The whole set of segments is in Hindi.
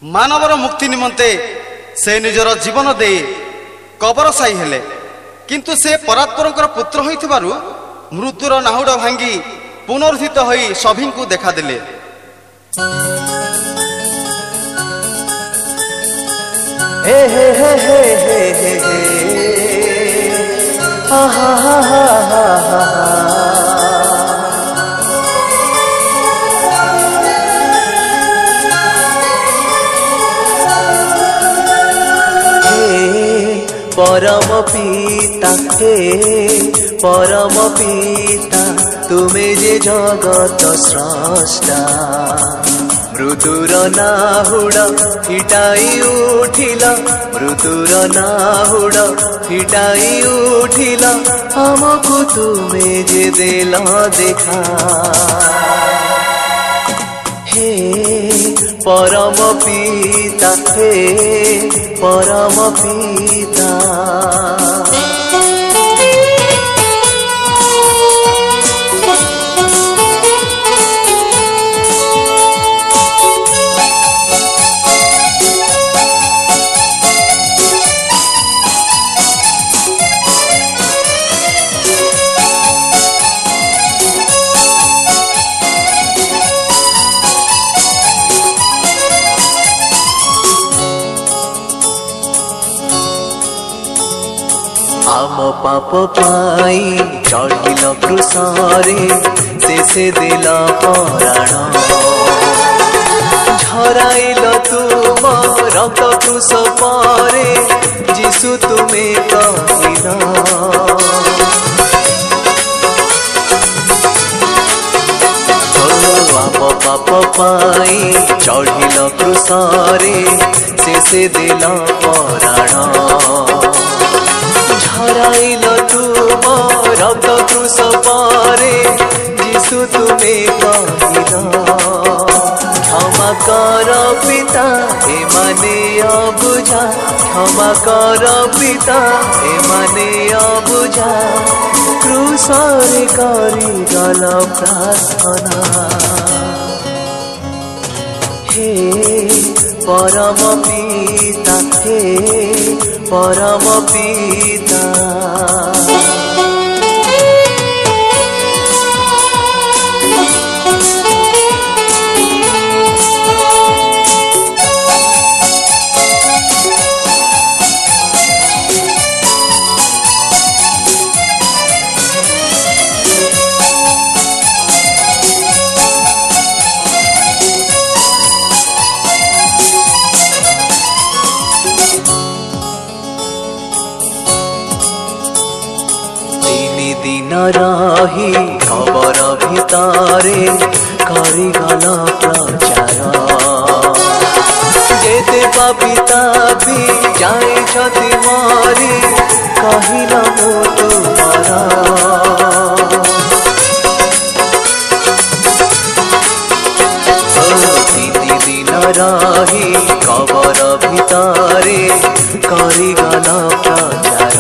मानवर मुक्ति निमंते से निजर जीवन दे कबर साई हेले, किंतु से परात्परकर पुत्र होइथिबारु मृत्युर नाहुड भांगी पुनर्थित होई सभी को देखा देले। हे हे हे हे हे हे हे हा हा हा हा हा हा परम पिता, हे परम पिता, तुम्हें जे जगत स्रष्टा, मृदुर नाहुड हिटाई उठिल, मृदुर नाहुड हिटाई उठिल, हमको तुम्हें जे देल देखा। हे परम पिता, हे परम पिता। आम पाप पाई चढ़िल क्रूसरे, से दिल प्राण, झराइल तुम रक्त क्रूस परे, जीशु तुम्हें कहिल। आम पाप पाई चढ़िल क्रूसरे, से दिल प्राण, झराइल तुम रक्त क्रूस परे, जीशु तुम्हें कहिल। क्षमा कर पिता एमाने अबुझा, क्षमा कर पिता एमाने अबुझा, क्रूसरे करिगल प्रार्थना। हे परम पिता, हे परम पिता। दिन रही खबर भितरे करिगल प्रचार, जेते पापी तापी जाई छति मरी, कहिल मु तुमार। तीन दिन रही खबर भितरे करिगल प्रचार,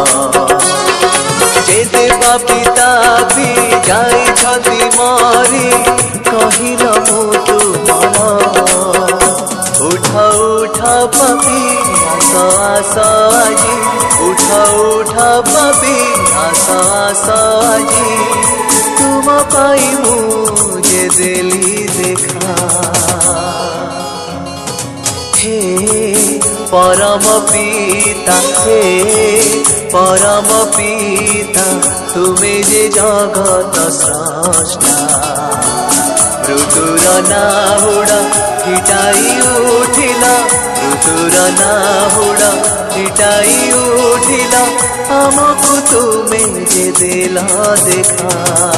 जेते पिता भी जाई छति मरी, कहिल मु तुमार। उठ उठ पापी आस आस आजी, उठ उठ पापी आस आस आजी, तुम पाई मुझे देली देखा। हे परम पिता, हे परम पिता, तुम्हें जे जगत स्रष्टा, मृदुर नाहुड हिटाई उठिल, मृदुर नाहुड हिटाई उठिल, हमको तुम्हें जे देल देखा।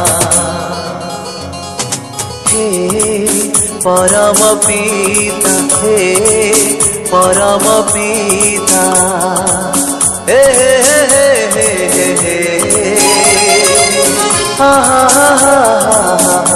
हे परम पिता, हे परम पिता। हे हे हे हे हे हे हा हा हा हा हा।